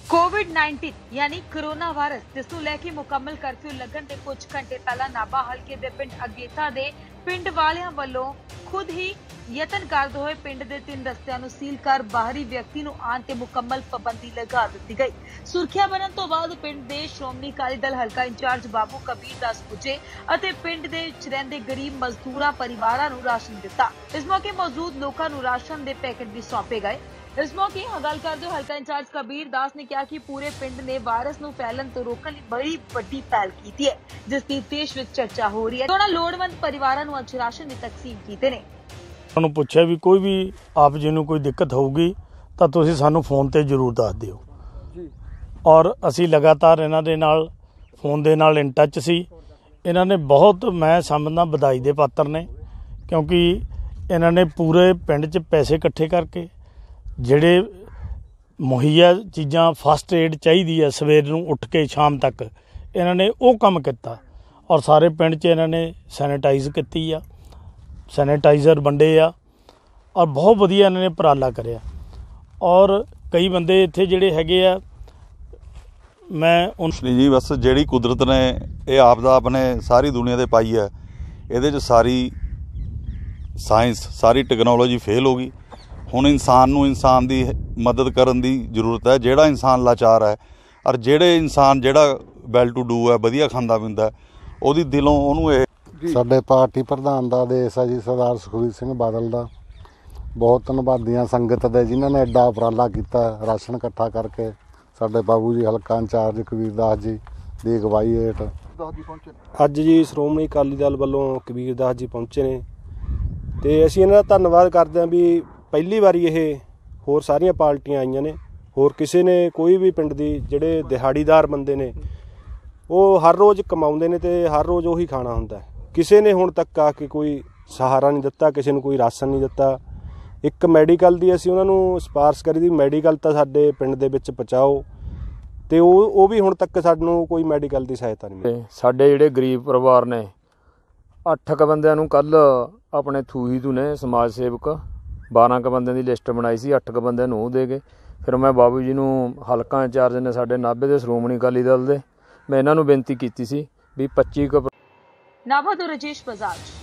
कोविड-19 यानी corona virus जिस नूं लैके मुकम्मल करफ्यू लगन ते कुछ घंटे पहला नाभा हल्के दे पिंड अगेता दे पिंड वालियां वल्लों खुद ही यतन करदे होए पिंड दे 3 रस्तियां नूं सील कर बाहरी व्यक्ति नूं आण ते मुकम्मल पाबंदी लगा दित्ती गई। सुरखिया बनन तो बाद पिंड दे श्रोमणी अकाली दल हल्का इंचार्ज बाबू कबीर दास पुजे अते पिंड दे विच रहिंदे गरीब मजदूरां परिवारां नूं राशन दित्ता। इस मौके मौजूद लोकां नूं राशन दे पैकेट भी सौंपे गए। इस मौके गल करते हुए हल्का इंचार्ज कबीर दास ने कहा कि पूरे पिंड ने वायरस नूं फैलन तो रोकने लई बड़ी वड्डी पहल की है जिसकी देश विच चर्चा हो रही है। थोड़ा लोड़वंद परिवारां नूं अज राशन भी तकसीम कीते ने। उन्होंने पूछा भी कोई भी आप जी नूं कोई दिक्कत होगी तो तुसीं सानूं फोन ते जरूर दस दिओ और असीं लगातार इन्हां दे नाल फोन दे नाल इन टच सी। इन्हां ने बहुत मैं समझदा बधाई दे पात्र ने क्योंकि इन्हां ने पूरे पिंड च पैसे इकट्ठे करके ਜਿਹੜੇ ਮੁਹੱਈਆ ਚੀਜ਼ਾਂ ਫਸਟ ਏਡ ਚਾਹੀਦੀ ਹੈ ਸਵੇਰ ਨੂੰ ਉੱਠ ਕੇ ਸ਼ਾਮ ਤੱਕ ਇਹਨਾਂ ਨੇ ਉਹ ਕੰਮ ਕੀਤਾ ਔਰ ਸਾਰੇ ਪਿੰਡ 'ਚ ਇਹਨਾਂ ਨੇ ਸੈਨੀਟਾਈਜ਼ ਕੀਤੀ ਆ ਸੈਨੀਟਾਈਜ਼ਰ ਵੰਡੇ ਆ ਔਰ ਬਹੁਤ ਵਧੀਆ ਇਹਨਾਂ ਨੇ ਉਪਰਾਲਾ ਕਰਿਆ ਔਰ ਕਈ ਬੰਦੇ ਇੱਥੇ ਜਿਹੜੇ ਹੈਗੇ ਆ ਮੈਂ ਨਹੀਂ ਜੀ ਬਸ ਜਿਹੜੀ ਕੁਦਰਤ ਨੇ ਇਹ ਆਪਦਾ ਆਪਣੇ ਸਾਰੀ ਦੁਨੀਆ ਤੇ ਪਾਈ ਹੈ ਇਹਦੇ 'ਚ ਸਾਰੀ ਸਾਇੰਸ ਸਾਰੀ ਟੈਕਨੋਲੋਜੀ ਫੇਲ ਹੋ गई। ਹੁਣ ਇਨਸਾਨ ਨੂੰ ਇਨਸਾਨ ਦੀ ਮਦਦ ਕਰਨ ਦੀ ਜ਼ਰੂਰਤ ਹੈ। ਜਿਹੜਾ ਇਨਸਾਨ ਲਾਚਾਰ ਹੈ ਔਰ ਜਿਹੜੇ ਇਨਸਾਨ ਜਿਹੜਾ ਵੈਲ ਟੂ ਡੂ ਹੈ ਵਧੀਆ ਖਾਂਦਾ ਪੀਂਦਾ ਉਹਦੀ ਦਿਲੋਂ ਉਹਨੂੰ ਇਹ ਸਾਡੇ ਪਾਰਟੀ ਪ੍ਰਧਾਨ ਦਾ ਆਦੇਸ਼ ਹੈ ਜੀ ਸਰਦਾਰ ਸੁਖਬੀਰ ਸਿੰਘ ਬਾਦਲ ਦਾ। ਬਹੁਤ ਧੰਨਵਾਦੀਆਂ ਸੰਗਤ ਦੇ ਜਿਨ੍ਹਾਂ ਨੇ ਐਡਾ ਉਪਰਾਲਾ ਕੀਤਾ ਰਾਸ਼ਨ ਇਕੱਠਾ ਕਰਕੇ। ਸਾਡੇ ਬਾਬੂ ਜੀ ਹਲਕਾ ਇੰਚਾਰਜ ਕਬੀਰ ਦਾਸ ਜੀ ਦੀ ਅਗਵਾਈ ਹੇਠ ਅੱਜ ਜੀ ਸ਼੍ਰੋਮਣੀ ਅਕਾਲੀ ਦਲ ਵੱਲੋਂ ਕਬੀਰ ਦਾਸ ਜੀ ਪਹੁੰਚੇ ਨੇ ਤੇ ਅਸੀਂ ਇਹਨਾਂ ਦਾ ਧੰਨਵਾਦ ਕਰਦੇ ਹਾਂ ਵੀ ਪਹਿਲੀ ਵਾਰੀ ਇਹ ਹੋਰ ਸਾਰੀਆਂ ਪਾਰਟੀਆਂ ਆਈਆਂ ਨੇ। ਹੋਰ ਕਿਸੇ ਨੇ ਕੋਈ ਵੀ ਪਿੰਡ ਦੀ ਜਿਹੜੇ ਦਿਹਾੜੀਦਾਰ ਬੰਦੇ ਨੇ ਉਹ ਹਰ ਰੋਜ਼ ਕਮਾਉਂਦੇ ਨੇ ਤੇ ਹਰ ਰੋਜ਼ ਉਹੀ ਖਾਣਾ ਹੁੰਦਾ। ਕਿਸੇ ਨੇ ਹੁਣ ਤੱਕ ਆ ਕੇ ਕੋਈ ਸਹਾਰਾ ਨਹੀਂ ਦਿੱਤਾ, ਕਿਸੇ ਨੂੰ ਕੋਈ ਰਾਸ਼ਨ ਨਹੀਂ ਦਿੱਤਾ। ਇੱਕ ਮੈਡੀਕਲ ਦੀ ਅਸੀਂ ਉਹਨਾਂ ਨੂੰ ਸਿਫਾਰਿਸ਼ ਕਰੀ ਦੀ ਮੈਡੀਕਲ ਤਾਂ ਸਾਡੇ ਪਿੰਡ ਦੇ ਵਿੱਚ ਪਹੁੰਚਾਓ ਤੇ ਉਹ ਵੀ ਹੁਣ ਤੱਕ ਸਾਨੂੰ ਕੋਈ ਮੈਡੀਕਲ ਦੀ ਸਹਾਇਤਾ ਨਹੀਂ ਮਿਲੀ। ਸਾਡੇ ਜਿਹੜੇ ਗਰੀਬ ਪਰਿਵਾਰ ਨੇ 8 ਕ ਬੰਦਿਆਂ ਨੂੰ ਕੱਲ ਆਪਣੇ ਥੂਹੀ ਤੋਂ ਨੇ ਸਮਾਜ ਸੇਵਕ 12 ਕ ਬੰਦਿਆਂ ਦੀ ਲਿਸਟ ਬਣਾਈ ਸੀ 8 ਕ ਬੰਦਿਆਂ ਨੂੰ ਉਹ ਦੇ ਗਏ। ਫਿਰ ਮੈਂ ਬਾਬੂ ਜੀ ਨੂੰ ਹਲਕਾ ਇੰਚਾਰਜ ਨੇ ਸਾਡੇ ਨਾਭੇ ਦੇ ਸ਼੍ਰੋਮਣੀ ਅਕਾਲੀ ਦਲ ਦੇ ਮੈਂ ਇਹਨਾਂ ਨੂੰ ਬੇਨਤੀ ਕੀਤੀ ਸੀ ਵੀ 25 ਕ नाभा तो राजेश बजाज।